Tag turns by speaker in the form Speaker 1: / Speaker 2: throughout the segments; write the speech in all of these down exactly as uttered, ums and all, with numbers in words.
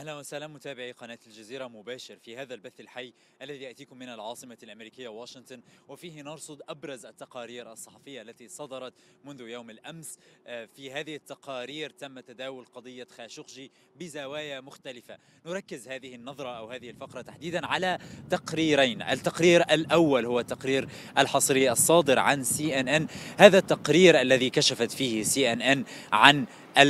Speaker 1: أهلا وسهلا متابعي قناة الجزيرة مباشر في هذا البث الحي الذي يأتيكم من العاصمة الأمريكية واشنطن، وفيه نرصد أبرز التقارير الصحفية التي صدرت منذ يوم الأمس. في هذه التقارير تم تداول قضية خاشقجي بزوايا مختلفة. نركز هذه النظرة أو هذه الفقرة تحديدا على تقريرين. التقرير الأول هو التقرير الحصري الصادر عن سي إن إن. هذا التقرير الذي كشفت فيه سي إن إن عن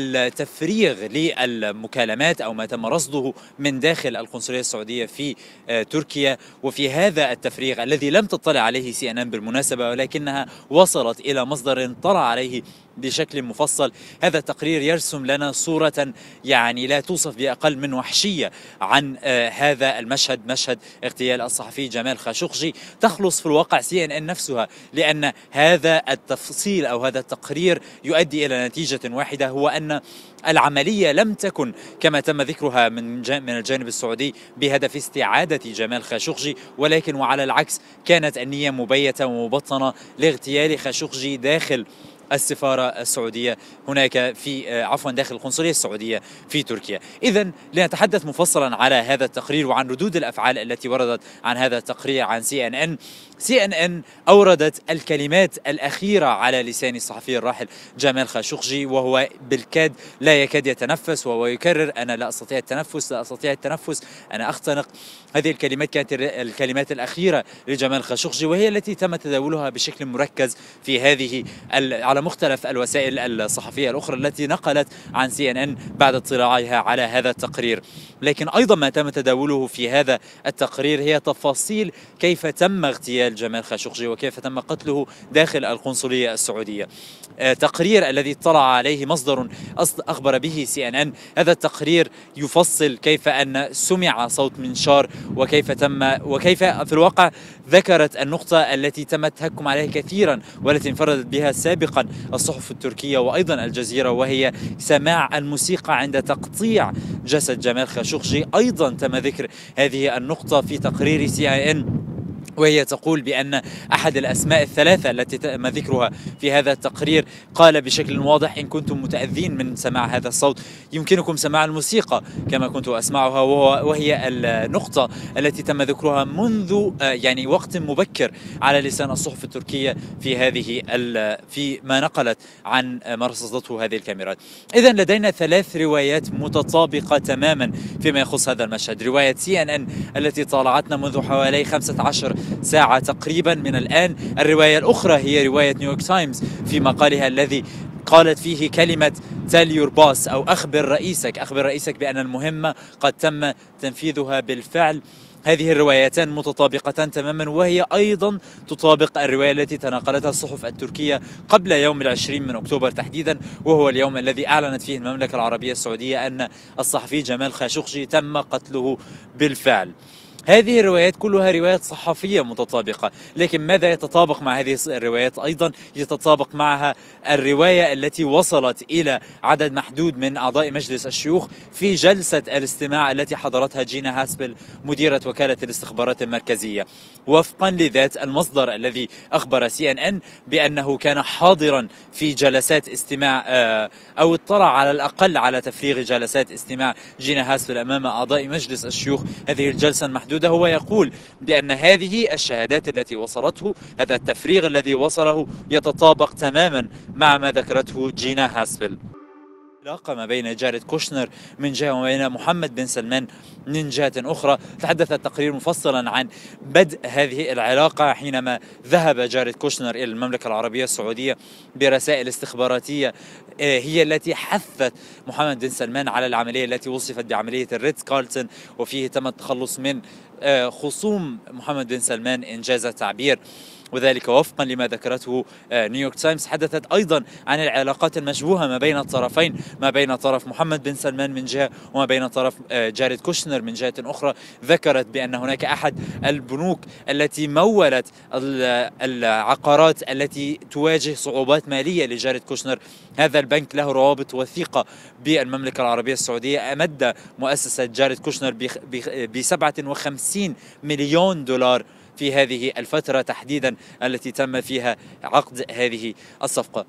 Speaker 1: التفريغ للمكالمات أو ما تم رصده من داخل القنصلية السعودية في تركيا. وفي هذا التفريغ الذي لم تطلع عليه سي إن إن بالمناسبة، ولكنها وصلت إلى مصدر اطلع عليه بشكل مفصل، هذا التقرير يرسم لنا صورة يعني لا توصف بأقل من وحشية عن آه هذا المشهد، مشهد اغتيال الصحفي جمال خاشقجي. تخلص في الواقع سي إن إن نفسها، لأن هذا التفصيل أو هذا التقرير يؤدي إلى نتيجة واحدة، هو أن العملية لم تكن كما تم ذكرها من من الجانب السعودي بهدف استعادة جمال خاشقجي، ولكن وعلى العكس كانت النية مبيتة ومبطنة لاغتيال خاشقجي داخل السفارة السعودية هناك في عفوا داخل القنصلية السعودية في تركيا. إذن لنتحدث مفصلا على هذا التقرير وعن ردود الأفعال التي وردت عن هذا التقرير عن سي إن إن. سي إن إن أوردت الكلمات الأخيرة على لسان الصحفي الراحل جمال خاشقجي، وهو بالكاد لا يكاد يتنفس، وهو يكرر: أنا لا أستطيع التنفس، لا أستطيع التنفس، أنا أختنق. هذه الكلمات كانت الكلمات الأخيرة لجمال خاشقجي، وهي التي تم تداولها بشكل مركز في هذه على مختلف الوسائل الصحفية الأخرى التي نقلت عن سي إن إن بعد اطلاعها على هذا التقرير. لكن أيضا ما تم تداوله في هذا التقرير هي تفاصيل كيف تم اغتيال جمال خاشقجي وكيف تم قتله داخل القنصلية السعودية. تقرير الذي اطلع عليه مصدر أخبر به سي إن إن. هذا التقرير يفصل كيف أن سمع صوت منشار، وكيف تم وكيف في الواقع ذكرت النقطة التي تم التهكم عليها كثيرا والتي انفردت بها سابقا الصحف التركية وأيضا الجزيرة، وهي سماع الموسيقى عند تقطيع جسد جمال خاشقجي. أيضا تم ذكر هذه النقطة في تقرير سي إن إن، وهي تقول بأن أحد الأسماء الثلاثة التي تم ذكرها في هذا التقرير قال بشكل واضح: إن كنتم متأذين من سماع هذا الصوت يمكنكم سماع الموسيقى كما كنت أسمعها. وهي النقطة التي تم ذكرها منذ يعني وقت مبكر على لسان الصحف التركية في هذه في ما نقلت عن ما رصدته هذه الكاميرات. إذن لدينا ثلاث روايات متطابقة تماما فيما يخص هذا المشهد. رواية سي إن إن التي طالعتنا منذ حوالي خمسة عشر ساعة تقريبا من الآن. الرواية الأخرى هي رواية نيويورك تايمز في مقالها الذي قالت فيه كلمة tell your boss أو أخبر رئيسك، أخبر رئيسك بأن المهمة قد تم تنفيذها بالفعل. هذه الروايتان متطابقتان تماما، وهي أيضا تطابق الرواية التي تناقلتها الصحف التركية قبل يوم العشرين من أكتوبر تحديدا، وهو اليوم الذي أعلنت فيه المملكة العربية السعودية أن الصحفي جمال خاشقجي تم قتله بالفعل. هذه الروايات كلها روايات صحفية متطابقة، لكن ماذا يتطابق مع هذه الروايات؟ أيضا يتطابق معها الرواية التي وصلت إلى عدد محدود من أعضاء مجلس الشيوخ في جلسة الاستماع التي حضرتها جينا هاسبل مديرة وكالة الاستخبارات المركزية، وفقا لذات المصدر الذي أخبر سي إن إن بأنه كان حاضرا في جلسات استماع أو اطلع على الأقل على تفريغ جلسات استماع جينا هاسبل أمام أعضاء مجلس الشيوخ هذه الجلسة المحدودة. هو يقول بأن هذه الشهادات التي وصلته، هذا التفريغ الذي وصله، يتطابق تماما مع ما ذكرته جينا هاسبل. العلاقة ما بين جاريد كوشنر من جهة وما بين محمد بن سلمان من جهة أخرى. تحدث التقرير مفصلا عن بدء هذه العلاقة حينما ذهب جاريد كوشنر إلى المملكة العربية السعودية برسائل استخباراتية هي التي حثت محمد بن سلمان على العملية التي وصفت بعملية الريتز كارلتون، وفيه تم التخلص من خصوم محمد بن سلمان إنجاز التعبير، وذلك وفقا لما ذكرته نيويورك تايمز. حدثت أيضا عن العلاقات المشبوهة ما بين الطرفين، ما بين طرف محمد بن سلمان من جهة وما بين طرف جاريد كوشنر من جهة أخرى. ذكرت بأن هناك أحد البنوك التي مولت العقارات التي تواجه صعوبات مالية لجاريد كوشنر، هذا البنك له روابط وثيقة بالمملكة العربية السعودية. أمد مؤسسة جاريد كوشنر ب سبعة وخمسين مليون دولار في هذه الفترة تحديدا التي تم فيها عقد هذه الصفقة.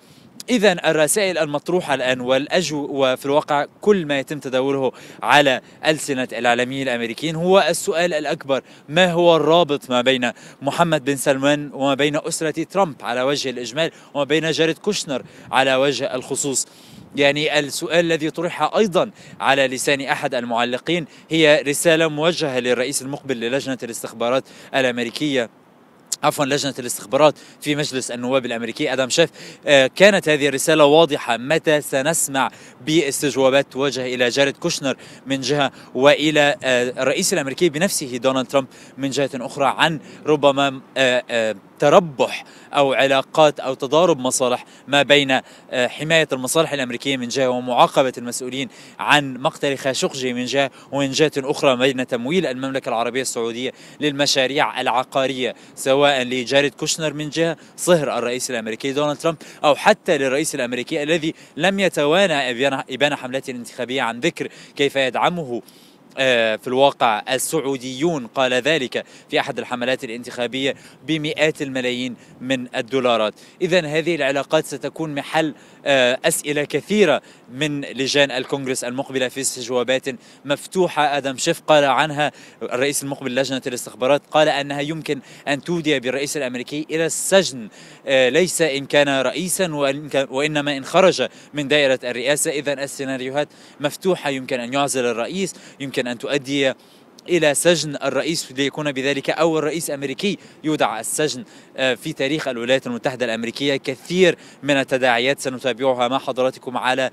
Speaker 1: إذا الرسائل المطروحة الآن والأجو وفي الواقع كل ما يتم تداوله على ألسنة الإعلاميين الأمريكيين هو السؤال الأكبر: ما هو الرابط ما بين محمد بن سلمان وما بين أسرة ترامب على وجه الإجمال وما بين جاريد كوشنر على وجه الخصوص؟ يعني السؤال الذي طرح أيضا على لسان أحد المعلقين هي رسالة موجهة للرئيس المقبل للجنة الاستخبارات الأمريكية، عفوا لجنة الاستخبارات في مجلس النواب الأمريكي آدم شيف. آه كانت هذه الرسالة واضحة: متى سنسمع باستجوابات توجه إلى جاريد كوشنر من جهة وإلى آه الرئيس الأمريكي بنفسه دونالد ترامب من جهة أخرى عن ربما آه آه تربح أو علاقات أو تضارب مصالح ما بين حماية المصالح الأمريكية من جهة ومعاقبة المسؤولين عن مقتل خاشقجي من جهة، ومن جهة أخرى بين تمويل المملكة العربية السعودية للمشاريع العقارية سواء لجاريد كوشنر من جهة صهر الرئيس الأمريكي دونالد ترامب، أو حتى للرئيس الأمريكي الذي لم يتوانى إبان حملته الانتخابية عن ذكر كيف يدعمه في الواقع السعوديون. قال ذلك في أحد الحملات الانتخابية بمئات الملايين من الدولارات. إذن هذه العلاقات ستكون محل أسئلة كثيرة من لجان الكونغرس المقبلة في استجوابات مفتوحة. آدم شيف قال عنها الرئيس المقبل لجنة الاستخبارات، قال أنها يمكن أن تودي بالرئيس الأمريكي إلى السجن، ليس إن كان رئيسا وإنما إن خرج من دائرة الرئاسة. إذن السيناريوهات مفتوحة، يمكن أن يعزل الرئيس، يمكن أن تؤدي إلى سجن الرئيس ليكون بذلك أول رئيس أمريكي يودع السجن في تاريخ الولايات المتحدة الأمريكية. كثير من التداعيات سنتابعها مع حضراتكم على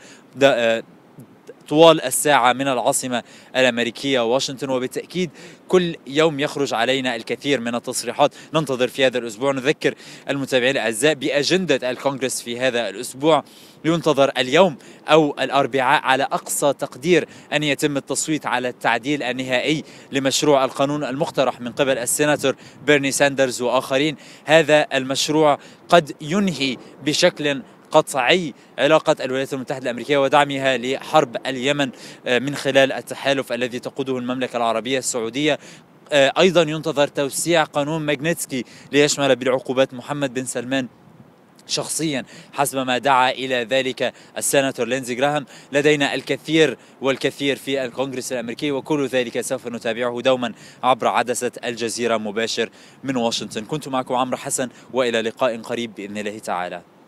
Speaker 1: طوال الساعة من العاصمة الأمريكية واشنطن، وبالتأكيد كل يوم يخرج علينا الكثير من التصريحات. ننتظر في هذا الأسبوع. نذكر المتابعين الأعزاء بأجندة الكونغرس في هذا الأسبوع: ينتظر اليوم أو الأربعاء على أقصى تقدير أن يتم التصويت على التعديل النهائي لمشروع القانون المقترح من قبل السيناتور بيرني ساندرز وآخرين. هذا المشروع قد ينهي بشكل قطعي علاقة الولايات المتحدة الأمريكية ودعمها لحرب اليمن من خلال التحالف الذي تقوده المملكة العربية السعودية. أيضا ينتظر توسيع قانون ماغنيتسكي ليشمل بالعقوبات محمد بن سلمان شخصيا حسب ما دعا إلى ذلك السيناتور لينزي جراهام. لدينا الكثير والكثير في الكونغرس الأمريكي، وكل ذلك سوف نتابعه دوما عبر عدسة الجزيرة مباشر من واشنطن. كنت معكم عمرو حسن، وإلى لقاء قريب بإذن الله تعالى.